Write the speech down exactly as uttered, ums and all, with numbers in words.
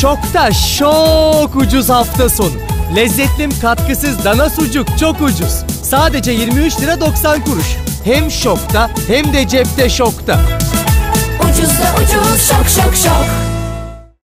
Şok'ta şok ucuz hafta sonu. Lezzetlim katkısız dana sucuk çok ucuz. Sadece yirmi üç lira doksan kuruş. Hem Şok'ta hem de cepte Şok'ta. Ucuz da ucuz, şok şok şok.